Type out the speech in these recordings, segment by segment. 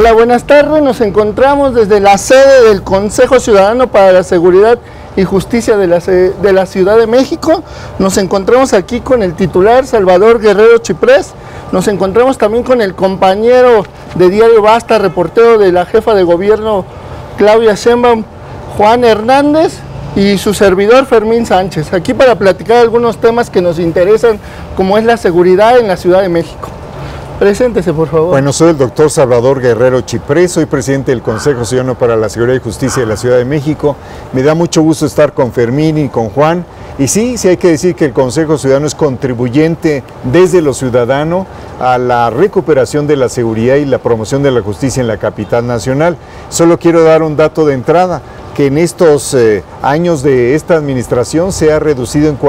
Hola, buenas tardes. Nos encontramos desde la sede del Consejo Ciudadano para la Seguridad y Justicia de la Ciudad de México. Nos encontramos aquí con el titular Salvador Guerrero Chiprés. Nos encontramos también con el compañero de Diario Basta, reportero de la jefa de gobierno Claudia Sheinbaum, Juan Hernández, y su servidor Fermín Sánchez, aquí para platicar algunos temas que nos interesan, como es la seguridad en la Ciudad de México. Preséntese, por favor. Bueno, soy el doctor Salvador Guerrero Chiprés, soy presidente del Consejo Ciudadano para la Seguridad y Justicia de la Ciudad de México. Me da mucho gusto estar con Fermín y con Juan. Y sí hay que decir que el Consejo Ciudadano es contribuyente desde lo ciudadano a la recuperación de la seguridad y la promoción de la justicia en la capital nacional. Solo quiero dar un dato de entrada, que en estos años de esta administración se ha reducido en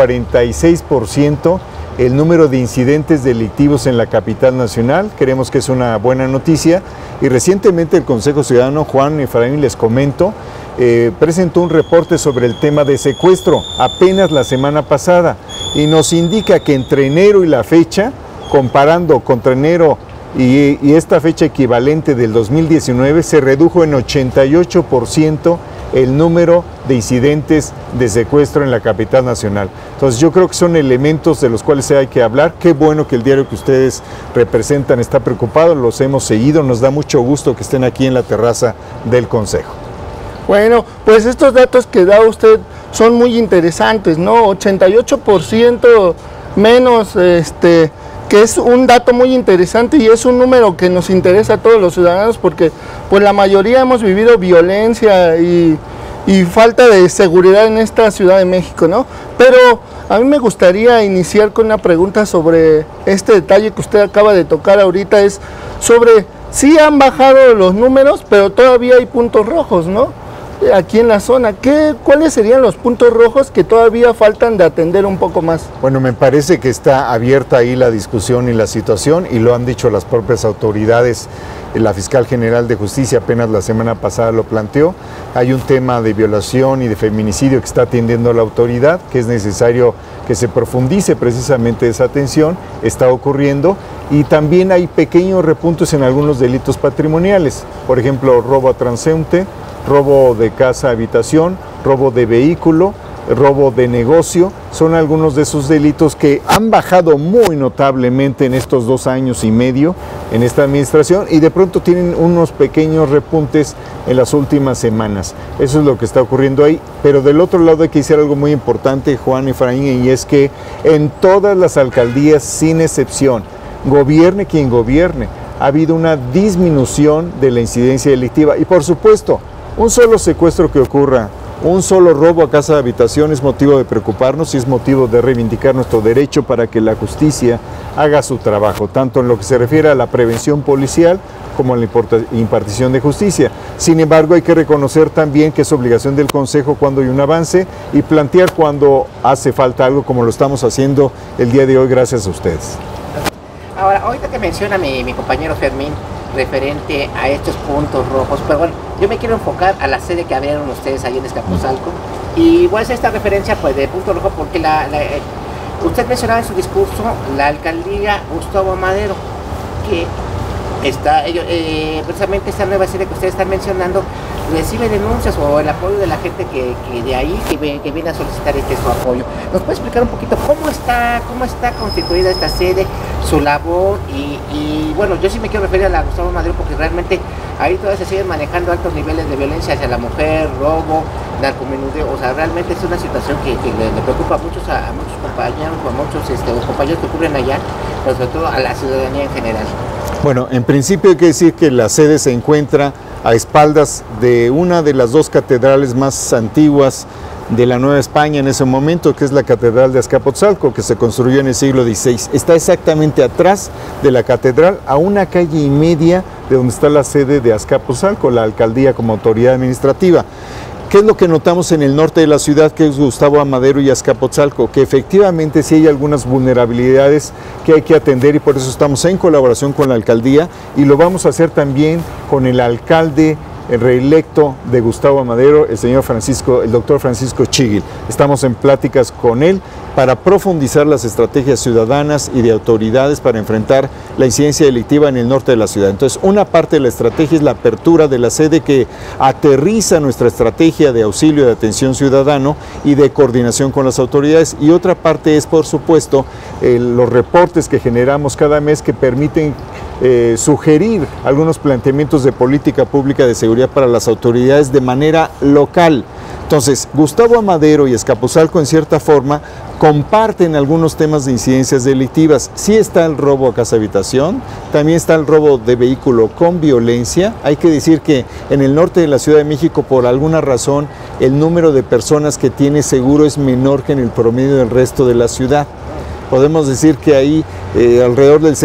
46% el número de incidentes delictivos en la capital nacional. Creemos que es una buena noticia, y recientemente el Consejo Ciudadano, Juan y Efraín, les comento, presentó un reporte sobre el tema de secuestro apenas la semana pasada, y nos indica que entre enero y la fecha, comparando contra enero y esta fecha equivalente del 2019, se redujo en 88% el número de incidentes de secuestro en la capital nacional. Entonces yo creo que son elementos de los cuales hay que hablar. Qué bueno que el diario que ustedes representan está preocupado, los hemos seguido, nos da mucho gusto que estén aquí en la terraza del Consejo. Bueno, pues estos datos que da usted son muy interesantes, ¿no? 88% menos, que es un dato muy interesante, y es un número que nos interesa a todos los ciudadanos, porque pues la mayoría hemos vivido violencia y falta de seguridad en esta Ciudad de México, ¿no? Pero a mí me gustaría iniciar con una pregunta sobre este detalle que usted acaba de tocar ahorita, es sobre sí han bajado los números, pero todavía hay puntos rojos, ¿no? Aquí en la zona, ¿cuáles serían los puntos rojos que todavía faltan de atender un poco más? Bueno, me parece que está abierta ahí la discusión y la situación, y lo han dicho las propias autoridades. La fiscal general de justicia apenas la semana pasada lo planteó. Hay un tema de violación y de feminicidio que está atendiendo la autoridad, que es necesario que se profundice precisamente esa atención. Está ocurriendo, y también hay pequeños repuntes en algunos delitos patrimoniales, por ejemplo, robo a transeúnte, robo de casa habitación, robo de vehículo, robo de negocio. Son algunos de esos delitos que han bajado muy notablemente en estos 2 años y medio en esta administración, y de pronto tienen unos pequeños repuntes en las últimas semanas. Eso es lo que está ocurriendo ahí. Pero del otro lado hay que decir algo muy importante, Juan y Efraín, y es que en todas las alcaldías, sin excepción, gobierne quien gobierne, ha habido una disminución de la incidencia delictiva. Y por supuesto, un solo secuestro que ocurra, un solo robo a casa de habitación es motivo de preocuparnos, y es motivo de reivindicar nuestro derecho para que la justicia haga su trabajo, tanto en lo que se refiere a la prevención policial como a la impartición de justicia. Sin embargo, hay que reconocer también que es obligación del Consejo cuando hay un avance, y plantear cuando hace falta algo, como lo estamos haciendo el día de hoy gracias a ustedes. Ahora, ahorita que menciona mi compañero Fermín referente a estos puntos rojos, pero bueno, yo me quiero enfocar a la sede que abrieron ustedes ahí en Azcapotzalco, y voy a hacer esta referencia pues de punto rojo porque usted mencionaba en su discurso la alcaldía Gustavo Amadero, que está, precisamente esta nueva sede que ustedes están mencionando recibe denuncias o el apoyo de la gente que de ahí que viene a solicitar su apoyo. ¿Nos puede explicar un poquito cómo está constituida esta sede, su labor? Y bueno, yo sí me quiero referir a la Gustavo Amadero porque realmente ahí todavía se siguen manejando altos niveles de violencia hacia la mujer, robo, narcomenudeo. O sea, realmente es una situación que le preocupa a muchos compañeros, los compañeros que ocurren allá, pero sobre todo a la ciudadanía en general. Bueno, en principio hay que decir que la sede se encuentra a espaldas de una de las 2 catedrales más antiguas de la Nueva España en ese momento, que es la Catedral de Azcapotzalco, que se construyó en el siglo XVI. Está exactamente atrás de la catedral, a 1 calle y media de donde está la sede de Azcapotzalco, la alcaldía como autoridad administrativa. ¿Qué es lo que notamos en el norte de la ciudad, que es Gustavo Amadero y Azcapotzalco? Que efectivamente sí hay algunas vulnerabilidades que hay que atender, y por eso estamos en colaboración con la alcaldía, y lo vamos a hacer también con el alcalde reelecto de Gustavo Amadero, el doctor Francisco Chigil. Estamos en pláticas con él para profundizar las estrategias ciudadanas y de autoridades para enfrentar la incidencia delictiva en el norte de la ciudad. Entonces, una parte de la estrategia es la apertura de la sede que aterriza nuestra estrategia de auxilio de atención ciudadano y de coordinación con las autoridades, y otra parte es, por supuesto, los reportes que generamos cada mes que permiten sugerir algunos planteamientos de política pública de seguridad para las autoridades de manera local. Entonces, Gustavo Amadero y Azcapotzalco, en cierta forma, comparten algunos temas de incidencias delictivas. Sí está el robo a casa habitación, también está el robo de vehículo con violencia. Hay que decir que en el norte de la Ciudad de México, por alguna razón, el número de personas que tiene seguro es menor que en el promedio del resto de la ciudad. Podemos decir que ahí alrededor del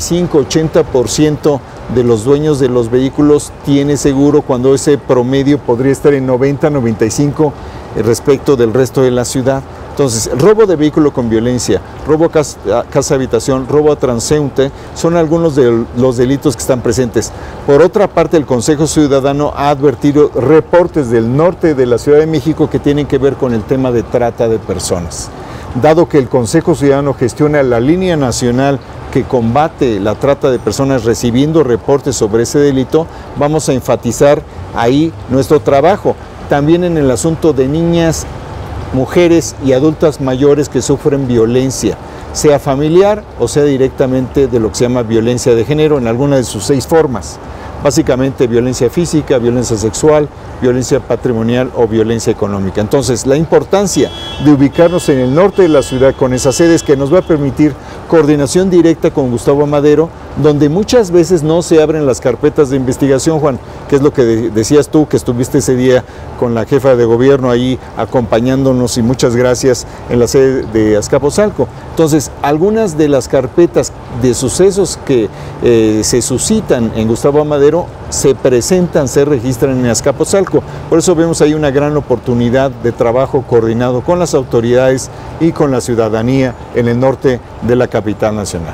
75-80% de los dueños de los vehículos tiene seguro, cuando ese promedio podría estar en 90-95% respecto del resto de la ciudad. Entonces, robo de vehículo con violencia, robo a casa habitación, robo a transeúnte, son algunos de los delitos que están presentes. Por otra parte, el Consejo Ciudadano ha advertido reportes del norte de la Ciudad de México que tienen que ver con el tema de trata de personas. Dado que el Consejo Ciudadano gestiona la línea nacional que combate la trata de personas recibiendo reportes sobre ese delito, vamos a enfatizar ahí nuestro trabajo. También en el asunto de niñas, mujeres y adultas mayores que sufren violencia, sea familiar o sea directamente de lo que se llama violencia de género en alguna de sus 6 formas. Básicamente violencia física, violencia sexual, violencia patrimonial o violencia económica. Entonces, la importancia de ubicarnos en el norte de la ciudad con esas sedes que nos va a permitir coordinación directa con Gustavo Amadero, donde muchas veces no se abren las carpetas de investigación, Juan, que es lo que decías tú, que estuviste ese día con la jefa de gobierno ahí acompañándonos, y muchas gracias, en la sede de Azcapotzalco. Entonces, algunas de las carpetas de sucesos que se suscitan en Gustavo Amadero se presentan, se registran en Azcapotzalco. Por eso vemos ahí una gran oportunidad de trabajo coordinado con las autoridades y con la ciudadanía en el norte de la capital nacional.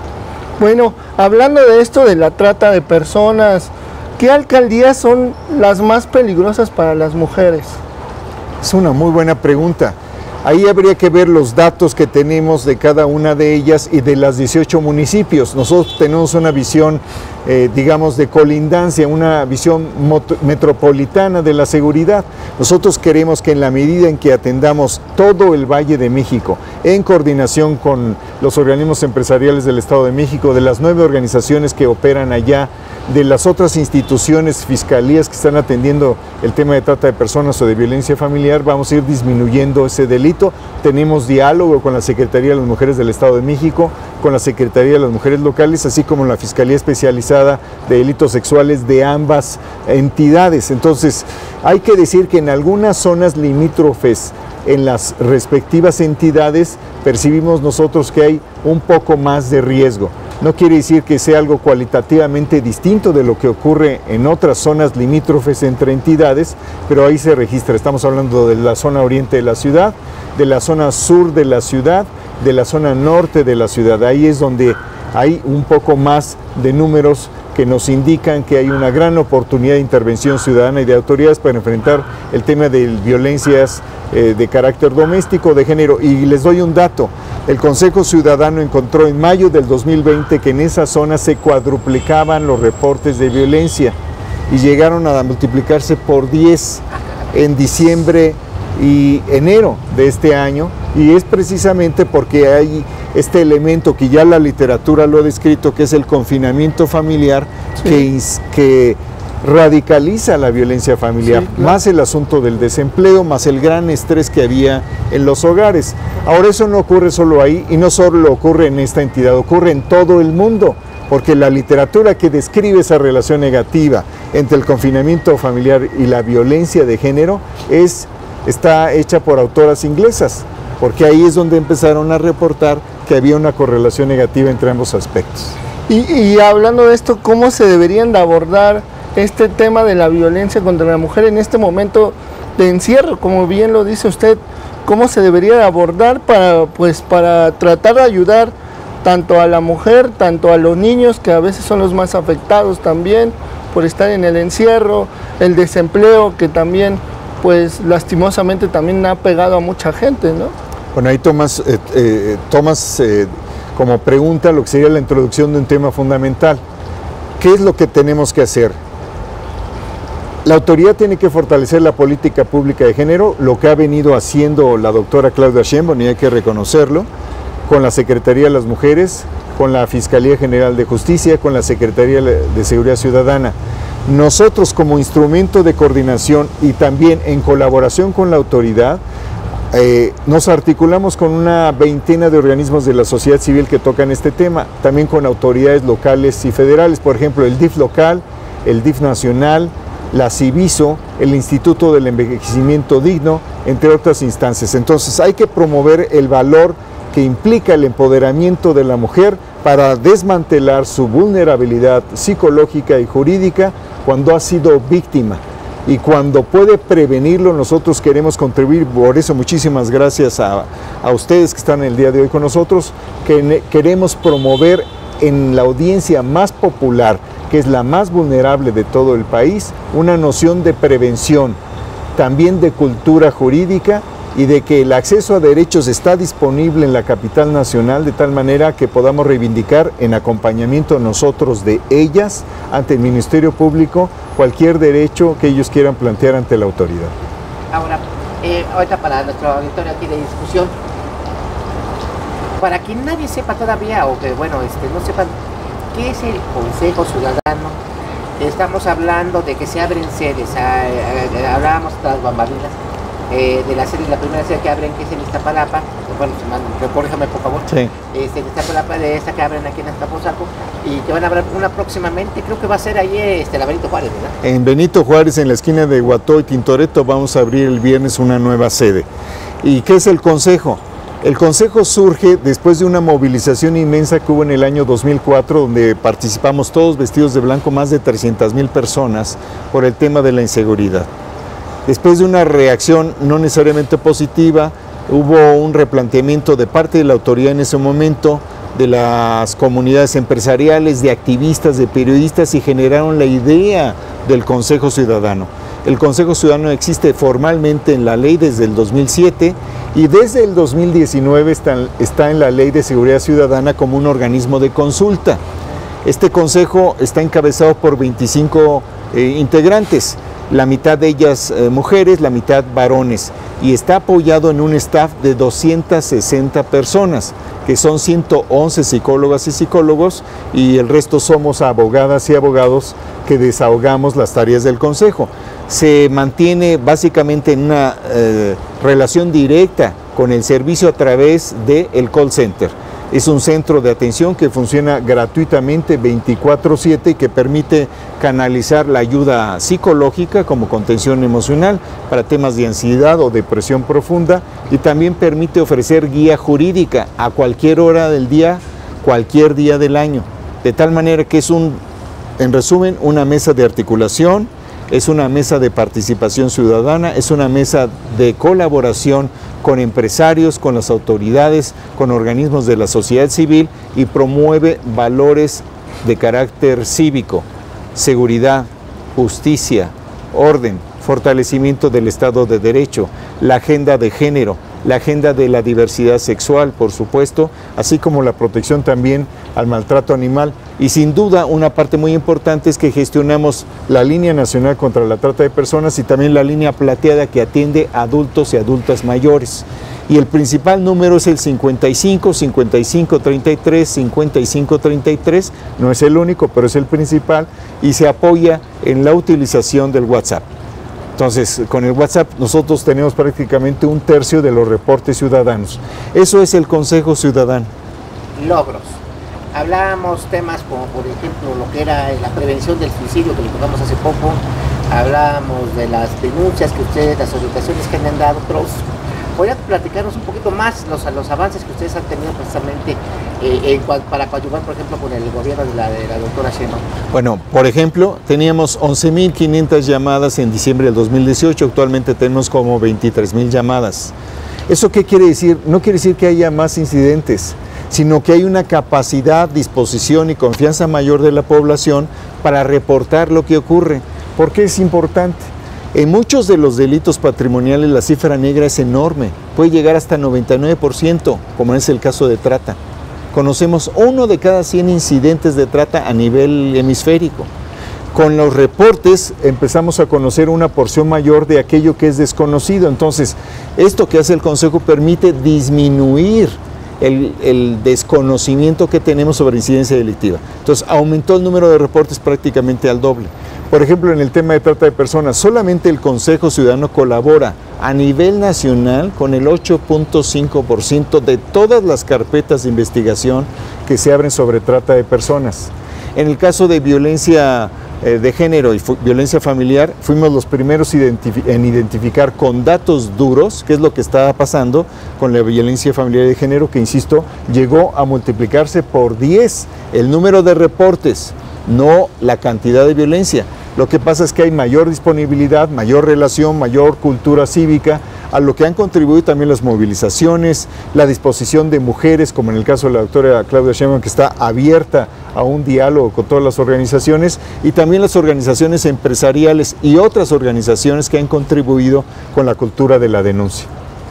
Bueno, hablando de esto de la trata de personas, ¿qué alcaldías son las más peligrosas para las mujeres? Es una muy buena pregunta. Ahí habría que ver los datos que tenemos de cada una de ellas y de las 18 municipios. Nosotros tenemos una visión, digamos, de colindancia, una visión metropolitana de la seguridad. Nosotros queremos que en la medida en que atendamos todo el Valle de México, en coordinación con los organismos empresariales del Estado de México, de las 9 organizaciones que operan allá, de las otras instituciones, fiscalías que están atendiendo el tema de trata de personas o de violencia familiar, vamos a ir disminuyendo ese delito. Tenemos diálogo con la Secretaría de las Mujeres del Estado de México, con la Secretaría de las Mujeres locales, así como la Fiscalía Especializada de Delitos Sexuales de ambas entidades. Entonces, hay que decir que en algunas zonas limítrofes, en las respectivas entidades, percibimos nosotros que hay un poco más de riesgo. No quiere decir que sea algo cualitativamente distinto de lo que ocurre en otras zonas limítrofes entre entidades, pero ahí se registra. Estamos hablando de la zona oriente de la ciudad, de la zona sur de la ciudad, de la zona norte de la ciudad. Ahí es donde hay un poco más de números que nos indican que hay una gran oportunidad de intervención ciudadana y de autoridades para enfrentar el tema de violencias de carácter doméstico, de género. Y les doy un dato: el Consejo Ciudadano encontró en mayo del 2020 que en esa zona se cuadruplicaban los reportes de violencia y llegaron a multiplicarse por 10 en diciembre y enero de este año, y es precisamente porque hay este elemento que ya la literatura lo ha descrito, que es el confinamiento familiar, sí, que radicaliza la violencia familiar, sí, claro, más el asunto del desempleo, más el gran estrés que había en los hogares. Ahora, eso no ocurre solo ahí, y no solo ocurre en esta entidad, ocurre en todo el mundo, porque la literatura que describe esa relación negativa entre el confinamiento familiar y la violencia de género está hecha por autoras inglesas, porque ahí es donde empezaron a reportar que había una correlación negativa entre ambos aspectos. Y hablando de esto, ¿cómo se deberían de abordar este tema de la violencia contra la mujer en este momento de encierro? Como bien lo dice usted, ¿cómo se debería de abordar para tratar de ayudar tanto a la mujer, tanto a los niños, que a veces son los más afectados también por estar en el encierro, el desempleo, que también, pues lastimosamente también ha pegado a mucha gente, ¿no? Bueno, ahí tomas como pregunta lo que sería la introducción de un tema fundamental. ¿Qué es lo que tenemos que hacer? La autoridad tiene que fortalecer la política pública de género, lo que ha venido haciendo la doctora Claudia Sheinbaum, y hay que reconocerlo, con la Secretaría de las Mujeres, con la Fiscalía General de Justicia, con la Secretaría de Seguridad Ciudadana. Nosotros, como instrumento de coordinación y también en colaboración con la autoridad, nos articulamos con una veintena de organismos de la sociedad civil que tocan este tema, también con autoridades locales y federales, por ejemplo, el DIF local, el DIF nacional, la Civiso, el Instituto del Envejecimiento Digno, entre otras instancias. Entonces hay que promover el valor que implica el empoderamiento de la mujer para desmantelar su vulnerabilidad psicológica y jurídica cuando ha sido víctima. Y cuando puede prevenirlo, nosotros queremos contribuir. Por eso muchísimas gracias a ustedes que están el día de hoy con nosotros, que queremos promover en la audiencia más popular, que es la más vulnerable de todo el país, una noción de prevención, también de cultura jurídica y de que el acceso a derechos está disponible en la capital nacional, de tal manera que podamos reivindicar en acompañamiento nosotros de ellas ante el Ministerio Público cualquier derecho que ellos quieran plantear ante la autoridad. Ahora, ahorita para nuestro auditorio aquí de discusión, para que nadie sepa todavía, o que bueno, no sepan qué es el Consejo Ciudadano, estamos hablando de que se abren sedes, hablábamos de las bambalinas, de la serie, la primera serie que abren, que es en Iztapalapa, bueno, corríjame por favor, sí. En Iztapalapa, de esta que abren aquí en Azcapotzalco, y que van a abrir una próximamente, creo que va a ser ahí la Benito Juárez, ¿verdad? En Benito Juárez, en la esquina de Guató y Tintoretto, vamos a abrir el viernes una nueva sede. ¿Y qué es el Consejo? El Consejo surge después de una movilización inmensa que hubo en el año 2004, donde participamos todos vestidos de blanco, más de 300,000 personas, por el tema de la inseguridad. Después de una reacción no necesariamente positiva, hubo un replanteamiento de parte de la autoridad en ese momento, de las comunidades empresariales, de activistas, de periodistas, y generaron la idea del Consejo Ciudadano. El Consejo Ciudadano existe formalmente en la ley desde el 2007 y desde el 2019 está en la Ley de Seguridad Ciudadana como un organismo de consulta. Este consejo está encabezado por 25 integrantes, la mitad de ellas mujeres, la mitad varones, y está apoyado en un staff de 260 personas, que son 111 psicólogas y psicólogos, y el resto somos abogadas y abogados que desahogamos las tareas del consejo. Se mantiene básicamente en una relación directa con el servicio a través del call center. Es un centro de atención que funciona gratuitamente 24/7 y que permite canalizar la ayuda psicológica como contención emocional para temas de ansiedad o depresión profunda, y también permite ofrecer guía jurídica a cualquier hora del día, cualquier día del año. De tal manera que es en resumen, una mesa de articulación, es una mesa de participación ciudadana, es una mesa de colaboración con empresarios, con las autoridades, con organismos de la sociedad civil, y promueve valores de carácter cívico, seguridad, justicia, orden, fortalecimiento del Estado de Derecho, la agenda de género, la agenda de la diversidad sexual, por supuesto, así como la protección también al maltrato animal. Y sin duda una parte muy importante es que gestionamos la línea nacional contra la trata de personas y también la línea plateada que atiende a adultos y adultas mayores. Y el principal número es el 55 55 33 55 33, no es el único, pero es el principal, y se apoya en la utilización del WhatsApp. Entonces, con el WhatsApp nosotros tenemos prácticamente 1/3 de los reportes ciudadanos. Eso es el Consejo Ciudadano. Logros. Hablábamos temas como, por ejemplo, lo que era la prevención del suicidio, que lo tocamos hace poco. Hablábamos de las denuncias que ustedes, las orientaciones que han dado, pero ¿podrían platicarnos un poquito más los avances que ustedes han tenido precisamente para coadyuvar, por ejemplo, con el gobierno de la doctora Sheinbaum? Bueno, por ejemplo, teníamos 11,500 llamadas en diciembre del 2018, actualmente tenemos como 23,000 llamadas. ¿Eso qué quiere decir? No quiere decir que haya más incidentes, sino que hay una capacidad, disposición y confianza mayor de la población para reportar lo que ocurre. ¿Por qué es importante? En muchos de los delitos patrimoniales la cifra negra es enorme, puede llegar hasta 99%, como es el caso de trata. Conocemos 1 de cada 100 incidentes de trata a nivel hemisférico. Con los reportes empezamos a conocer una porción mayor de aquello que es desconocido. Entonces, esto que hace el Consejo permite disminuir el desconocimiento que tenemos sobre incidencia delictiva. Entonces, aumentó el número de reportes prácticamente al doble. Por ejemplo, en el tema de trata de personas, solamente el Consejo Ciudadano colabora a nivel nacional con el 8.5% de todas las carpetas de investigación que se abren sobre trata de personas. En el caso de violencia de género y violencia familiar, fuimos los primeros en identificar con datos duros qué es lo que estaba pasando con la violencia familiar y de género, que insisto, llegó a multiplicarse por 10 el número de reportes, no la cantidad de violencia. Lo que pasa es que hay mayor disponibilidad, mayor relación, mayor cultura cívica, a lo que han contribuido también las movilizaciones, la disposición de mujeres, como en el caso de la doctora Claudia Sheinbaum, que está abierta a un diálogo con todas las organizaciones, y también las organizaciones empresariales y otras organizaciones que han contribuido con la cultura de la denuncia.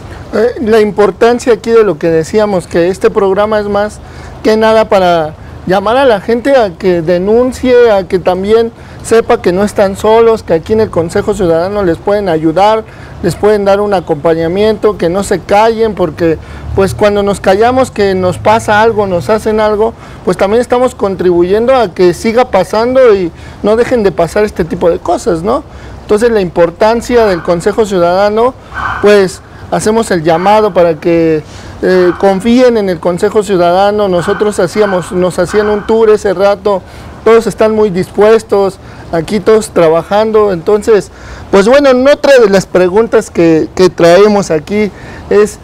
La importancia aquí de lo que decíamos, que este programa es más que nada para llamar a la gente a que denuncie, a que también sepa que no están solos, que aquí en el Consejo Ciudadano les pueden ayudar, les pueden dar un acompañamiento, que no se callen, porque pues cuando nos callamos que nos pasa algo, nos hacen algo, pues también estamos contribuyendo a que siga pasando y no dejen de pasar este tipo de cosas, ¿no? Entonces la importancia del Consejo Ciudadano, pues hacemos el llamado para que confíen en el Consejo Ciudadano. Nosotros nos hacían un tour ese rato, todos están muy dispuestos, aquí todos trabajando. Entonces, pues bueno, otra de las preguntas que traemos aquí es,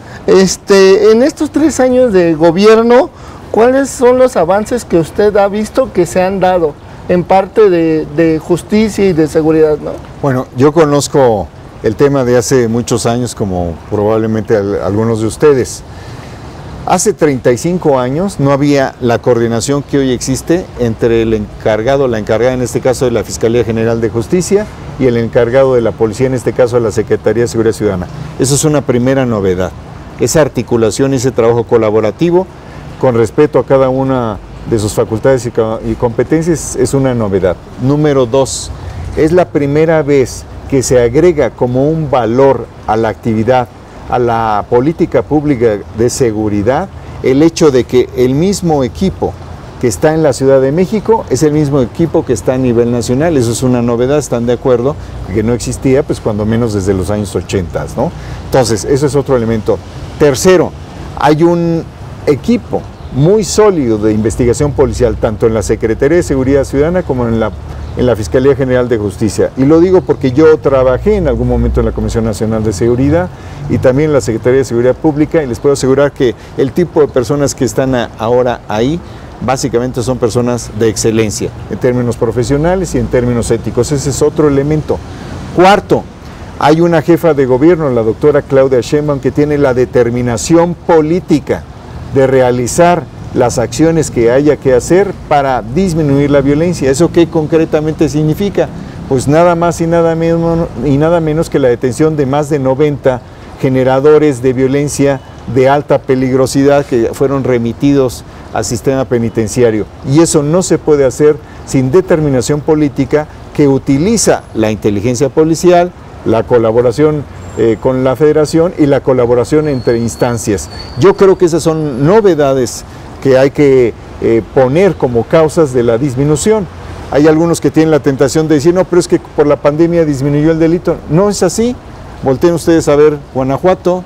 en estos 3 años de gobierno, ¿cuáles son los avances que usted ha visto que se han dado en parte de justicia y de seguridad, ¿no? Bueno, yo conozco el tema de hace muchos años, como probablemente algunos de ustedes. Hace 35 años no había la coordinación que hoy existe entre el encargado, la encargada en este caso de la Fiscalía General de Justicia, y el encargado de la Policía, en este caso de la Secretaría de Seguridad Ciudadana. Eso es una primera novedad. Esa articulación y ese trabajo colaborativo con respeto a cada una de sus facultades y competencias es una novedad. Número 2, es la primera vez que se agrega como un valor a la actividad, a la política pública de seguridad, el hecho de que el mismo equipo que está en la Ciudad de México es el mismo equipo que está a nivel nacional. Eso es una novedad, ¿están de acuerdo? Que no existía, pues cuando menos desde los años 80, ¿no? Entonces, eso es otro elemento. Tercero, hay un equipo muy sólido de investigación policial, tanto en la Secretaría de Seguridad Ciudadana como en la Fiscalía General de Justicia. Y lo digo porque yo trabajé en algún momento en la Comisión Nacional de Seguridad y también en la Secretaría de Seguridad Pública, y les puedo asegurar que el tipo de personas que están ahora ahí básicamente son personas de excelencia en términos profesionales y en términos éticos. Ese es otro elemento. Cuarto, hay una jefa de gobierno, la doctora Claudia Sheinbaum, que tiene la determinación política de realizar las acciones que haya que hacer para disminuir la violencia. ¿Eso qué concretamente significa? Pues nada más y nada menos que la detención de más de 90 generadores de violencia de alta peligrosidad que fueron remitidos al sistema penitenciario. Y eso no se puede hacer sin determinación política que utiliza la inteligencia policial, la colaboración con la Federación y la colaboración entre instancias. Yo creo que esas son novedades que hay que poner como causas de la disminución. Hay algunos que tienen la tentación de decir, no, pero es que por la pandemia disminuyó el delito. No es así. Volteen ustedes a ver Guanajuato,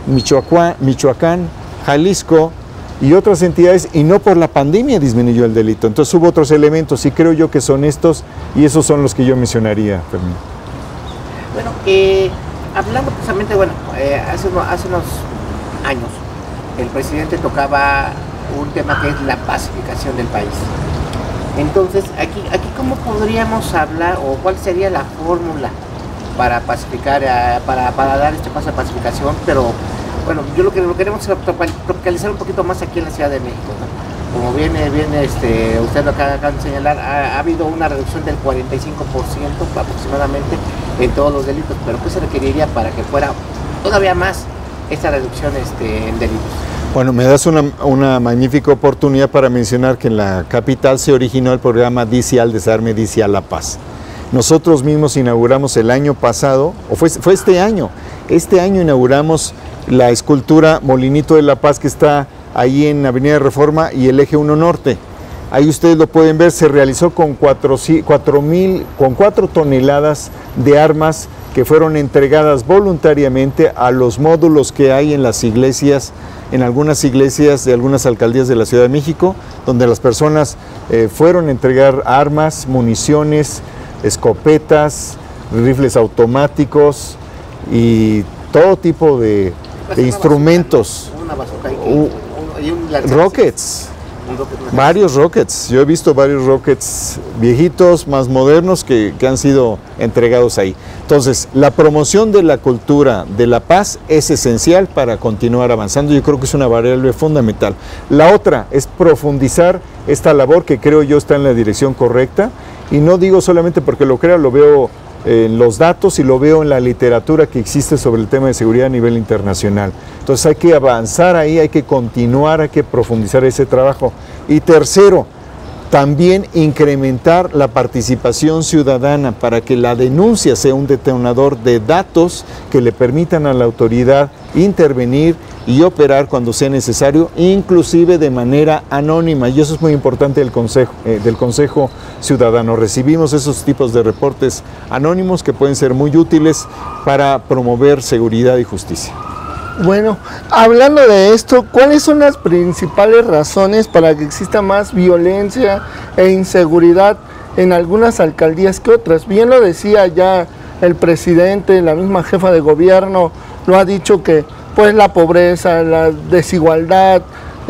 Michoacán, Jalisco y otras entidades, y no por la pandemia disminuyó el delito. Entonces hubo otros elementos y creo yo que son estos, y esos son los que yo mencionaría, Fermín. Bueno, hablando precisamente, bueno, hace unos años el presidente tocaba un tema que es la pacificación del país. Entonces, aquí ¿cómo podríamos hablar, o cuál sería la fórmula para pacificar, para dar este paso de pacificación? Pero bueno, yo lo queremos tropicalizar un poquito más aquí en la Ciudad de México, ¿no? Como viene usted lo acaba de señalar, ha habido una reducción del 45% aproximadamente en todos los delitos, pero ¿qué se requeriría para que fuera todavía más esta reducción en delitos? Bueno, me das una magnífica oportunidad para mencionar que en la capital se originó el programa DC al Desarme, DC a la Paz. Nosotros mismos inauguramos el año pasado, o fue este año inauguramos la escultura Molinito de la Paz que está ahí en Avenida Reforma y el Eje 1 Norte. Ahí ustedes lo pueden ver, se realizó con 4 toneladas de armas que fueron entregadas voluntariamente a los módulos que hay en las iglesias, en algunas iglesias de algunas alcaldías de la Ciudad de México, donde las personas fueron a entregar armas, municiones, escopetas, rifles automáticos y todo tipo de instrumentos. Rockets. Varios rockets, yo he visto varios rockets viejitos, más modernos que han sido entregados ahí. Entonces, la promoción de la cultura de la paz es esencial para continuar avanzando, yo creo que es una variable fundamental. La otra es profundizar esta labor que creo yo está en la dirección correcta, y no digo solamente porque lo crea, lo veo en los datos y lo veo en la literatura que existe sobre el tema de seguridad a nivel internacional. Entonces hay que avanzar ahí, hay que continuar, hay que profundizar ese trabajo. Y tercero, también incrementar la participación ciudadana para que la denuncia sea un detonador de datos que le permitan a la autoridad intervenir y operar cuando sea necesario, inclusive de manera anónima, y eso es muy importante del Consejo Ciudadano. Recibimos esos tipos de reportes anónimos que pueden ser muy útiles para promover seguridad y justicia. Bueno, hablando de esto, ¿cuáles son las principales razones para que exista más violencia e inseguridad en algunas alcaldías que otras? Bien lo decía ya el presidente, la misma jefa de gobierno lo ha dicho, que pues la pobreza, la desigualdad,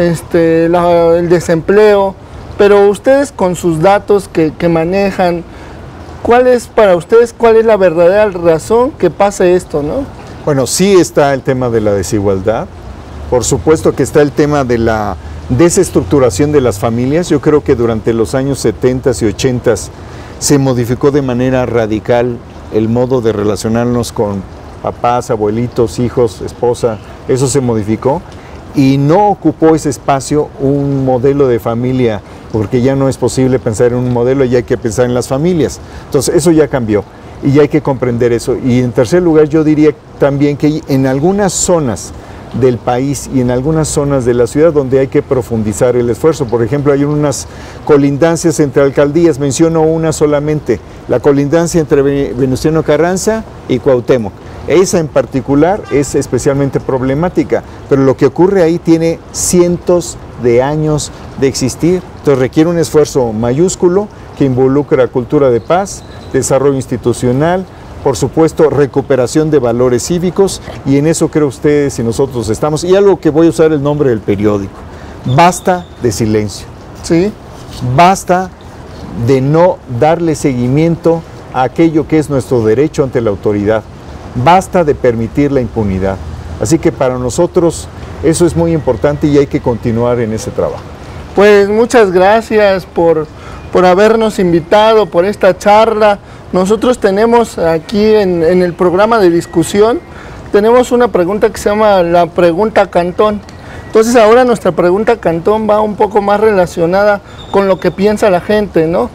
el desempleo, pero ustedes con sus datos que manejan, ¿cuál es la verdadera razón que pase esto, no? Bueno, sí está el tema de la desigualdad, por supuesto que está el tema de la desestructuración de las familias. Yo creo que durante los años 70 y 80 se modificó de manera radical el modo de relacionarnos con papás, abuelitos, hijos, esposa, eso se modificó y no ocupó ese espacio un modelo de familia, porque ya no es posible pensar en un modelo, ya hay que pensar en las familias. Entonces eso ya cambió y ya hay que comprender eso. Y en tercer lugar, yo diría también que en algunas zonas del país y en algunas zonas de la ciudad donde hay que profundizar el esfuerzo. Por ejemplo, hay unas colindancias entre alcaldías, menciono una solamente, la colindancia entre Venustiano Carranza y Cuauhtémoc. Esa en particular es especialmente problemática, pero lo que ocurre ahí tiene cientos de años de existir, entonces requiere un esfuerzo mayúsculo que involucra cultura de paz, desarrollo institucional, por supuesto recuperación de valores cívicos, y en eso creo ustedes y nosotros estamos. Y algo que voy a usar el nombre del periódico: basta de silencio. Sí. Basta de no darle seguimiento a aquello que es nuestro derecho ante la autoridad. Basta de permitir la impunidad. Así que para nosotros eso es muy importante y hay que continuar en ese trabajo. Pues muchas gracias por habernos invitado, por esta charla. Nosotros tenemos aquí en el programa de discusión, tenemos una pregunta que se llama la pregunta Cantón. Entonces ahora nuestra pregunta Cantón va un poco más relacionada con lo que piensa la gente, ¿no?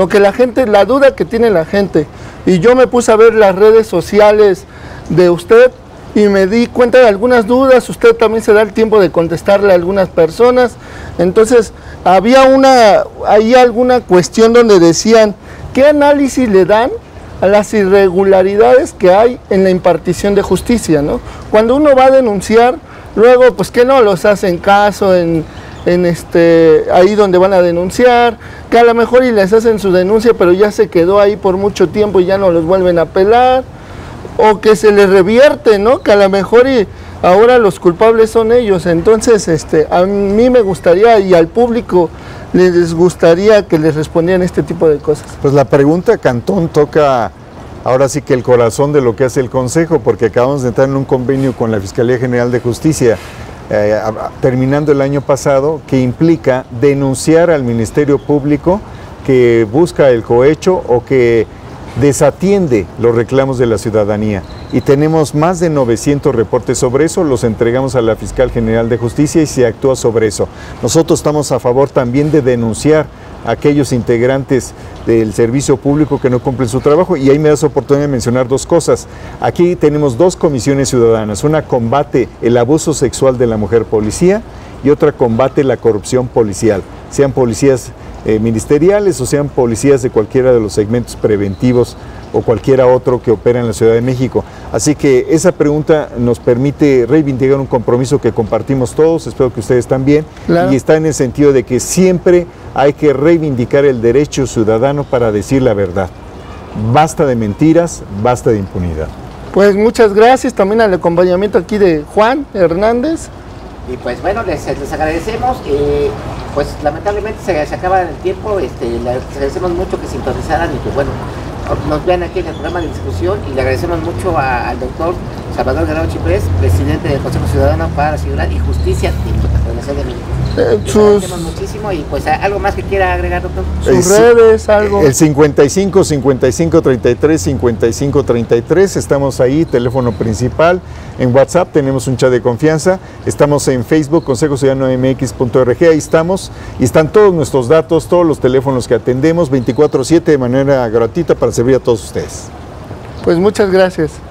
La duda que tiene la gente. Y yo me puse a ver las redes sociales de usted y me di cuenta de algunas dudas. Usted también se da el tiempo de contestarle a algunas personas. Entonces había alguna cuestión donde decían: ¿qué análisis le dan a las irregularidades que hay en la impartición de justicia, ¿no? Cuando uno va a denunciar, luego pues que no los hacen caso ahí donde van a denunciar, que a lo mejor y les hacen su denuncia pero ya se quedó ahí por mucho tiempo y ya no los vuelven a apelar, o que se les revierte, ¿no? Que a lo mejor y ahora los culpables son ellos. Entonces a mí me gustaría, y al público les gustaría, que les respondieran este tipo de cosas. Pues la pregunta Cantón toca ahora sí que el corazón de lo que hace el Consejo, porque acabamos de entrar en un convenio con la Fiscalía General de Justicia terminando el año pasado, que implica denunciar al Ministerio Público que busca el cohecho o que desatiende los reclamos de la ciudadanía y tenemos más de 900 reportes sobre eso, los entregamos a la Fiscal General de Justicia y se actúa sobre eso. Nosotros estamos a favor también de denunciar a aquellos integrantes del servicio público que no cumplen su trabajo, y ahí me das oportunidad de mencionar dos cosas. Aquí tenemos dos comisiones ciudadanas, una combate el abuso sexual de la mujer policía y otra combate la corrupción policial, sean policías ministeriales o sean policías de cualquiera de los segmentos preventivos o cualquiera otro que opera en la Ciudad de México. Así que esa pregunta nos permite reivindicar un compromiso que compartimos todos, espero que ustedes también, claro. Y está en el sentido de que siempre hay que reivindicar el derecho ciudadano para decir la verdad. Basta de mentiras, basta de impunidad. Pues muchas gracias también al acompañamiento aquí de Juan Hernández. Y pues bueno, les agradecemos, pues lamentablemente se acaba el tiempo, les agradecemos mucho que sintonizaran y que bueno, nos vean aquí en el programa de discusión, y le agradecemos mucho al doctor Salvador Guerrero Chiprés, presidente del Consejo Ciudadano para la Seguridad y Justicia de la Ciudad de México. Le agradecemos muchísimo, y pues algo más que quiera agregar, doctor. Sus redes, algo. El 55 55 33 55 33, estamos ahí, teléfono principal. En WhatsApp tenemos un chat de confianza, estamos en Facebook, Consejo Ciudadano MX.org, ahí estamos, y están todos nuestros datos, todos los teléfonos que atendemos 24/7 de manera gratuita para servir a todos ustedes. Pues muchas gracias.